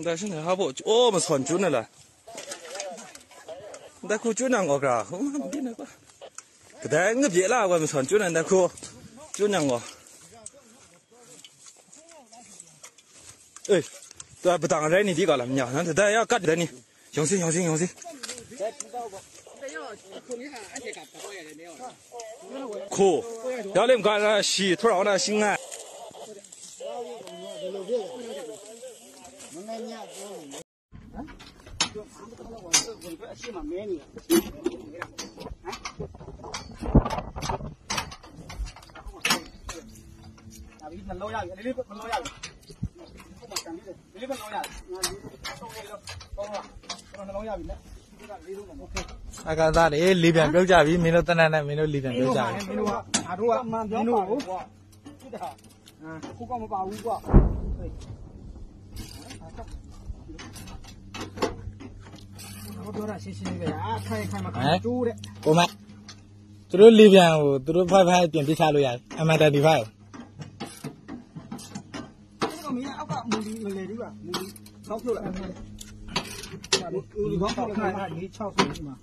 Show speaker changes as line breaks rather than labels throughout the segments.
但是呢，还不哦，我们穿准了。但可准了我个，我们别那个。但我别了，我们穿准了，但可准了我。哎，对，不当然你这个了，娘，那这要干的你，小心。酷，要你们干那洗土壤那心啊。
阿刚才的里边表家比没有在那没有里边表家。
没有啊，哪路啊？没路。嗯，不光我把五个。对。我表达谢谢你啊，看嘛，看猪的。
我们，这都里边哦，这都拍点地下路呀，俺们在地方。
这个没啊，我没来这个，没钞票了。你光钞票了，你钞票是吗？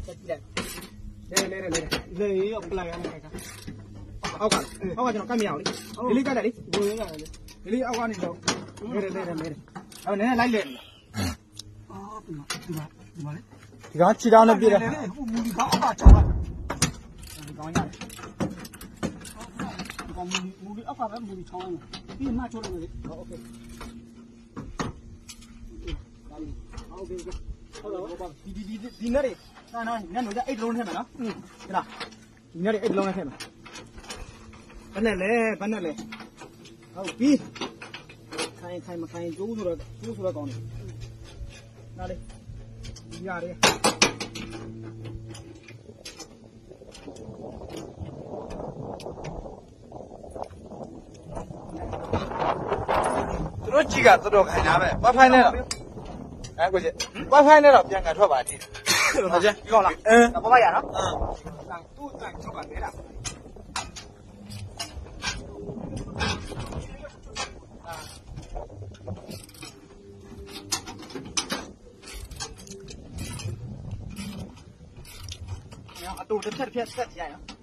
来，要不来啊？来看。เอาก่อนจะ干苗哩นี่ก็ได้ดินี่เอาก่อนนี่ดอกไม่เอาเนี่ยไล่เลยอ๋อดีมาเลย
ဒီကောင်ခြေထောက်နဲ့ပြည့်တယ်
ဟိုမူဒီကောင်းပါချောင်းဒီကောင်းရတယ်ဒီကောင်းမူဒီအောက်ကပဲမူဒီချောင်းပြီးမှချိုးလို့လေโอเคโอเคဟုတ်တော့ဒီနဲ့နော်ညနေကျ8လုံးထဲမှာနော်ဟုတ်လားဒီနဲ့8လုံးထဲမှာဘယ်နဲ့လဲဟုတ်ပြီခိုင်မခိုင်ကျိုးဆိုတော့ကောင်းတယ်နားလေရတယ်
သူတို့ကြည့်ကတော်တော်ခိုင်တာပဲဘာဖိုင်းနေတော့ကိုကြီးဘာဖိုင်းနေတော့ပြန်ကန်ထွက်ပါသေးဟုတ်ကြဒီကောင်လား
ဘာပါရနော်သူ့တိုင်ထုတ်ပါလေလားအတူတစ်ဖြက်ဆက်ကြရအောင်